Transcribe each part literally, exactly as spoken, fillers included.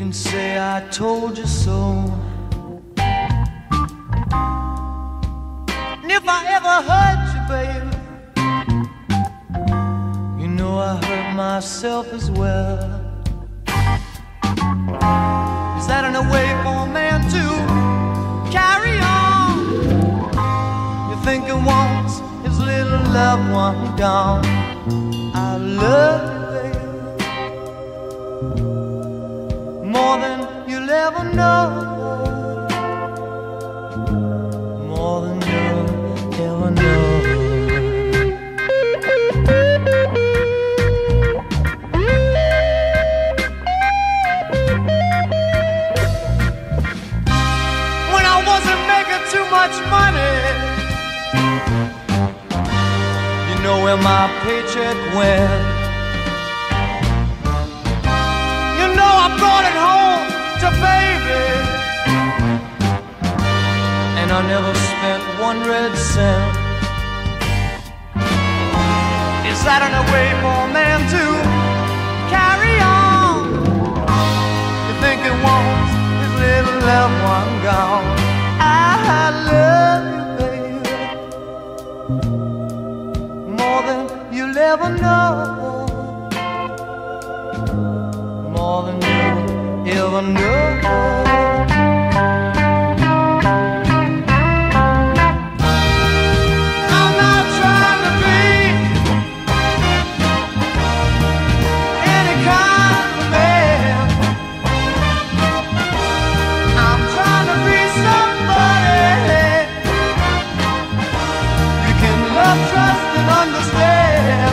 can say I told you so. And if I ever hurt you, baby, you know I hurt myself as well. Is that in a way for a man to carry on? You think he wants his little loved one gone. I love you, more than you'll ever know, more than you'll ever know. When I wasn't making too much money, you know where my paycheck went. I brought it home to baby, and I never spent one red cent. Is that in a way for a man to carry on? You think he wants his little loved one gone. I love you, baby, more than you'll ever know, more than you'll ever know. I'm not trying to be any kind of man. I'm trying to be somebody you can love, trust, and understand.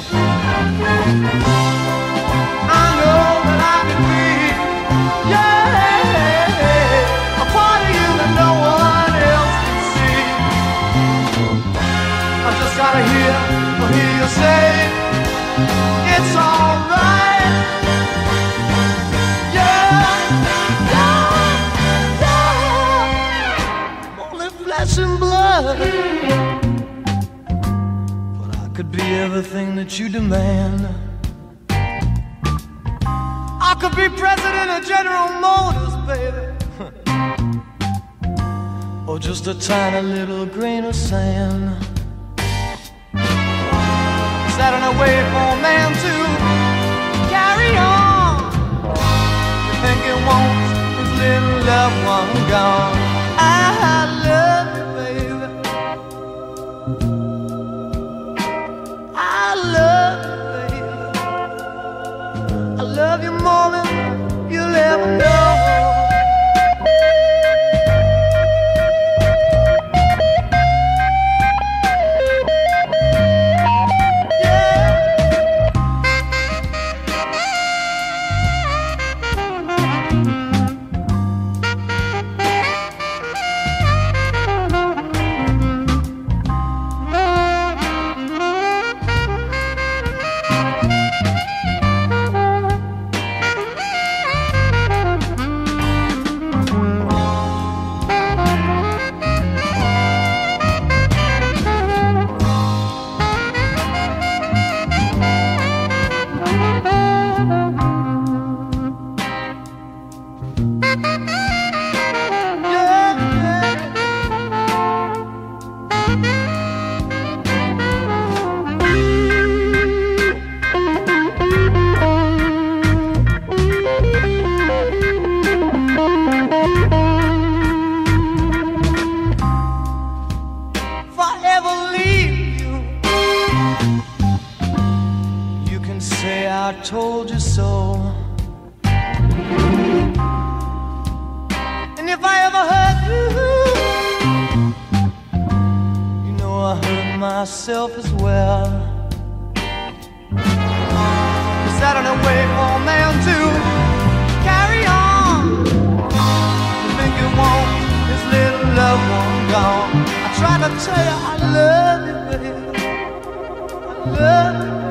Gotta hear or hear you say it's alright. Yeah, yeah, yeah. I'm only flesh and blood, but I could be everything that you demand. I could be president of General Motors, baby, or just a tiny little grain of sand. That in a way for a man to carry on. You think he wants his little loved one gone. I love you, baby, I love you, baby, I love you more than you'll ever know. I told you so. And if I ever hurt you, you know I hurt myself as well. Is that in a way for a man to carry on? You think you want his little loved one gone. I tried to tell you I love you, baby, I love you.